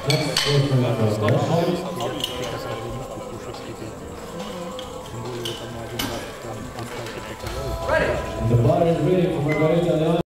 Next sportsman number 1. The bar is ready for Margarita Leon.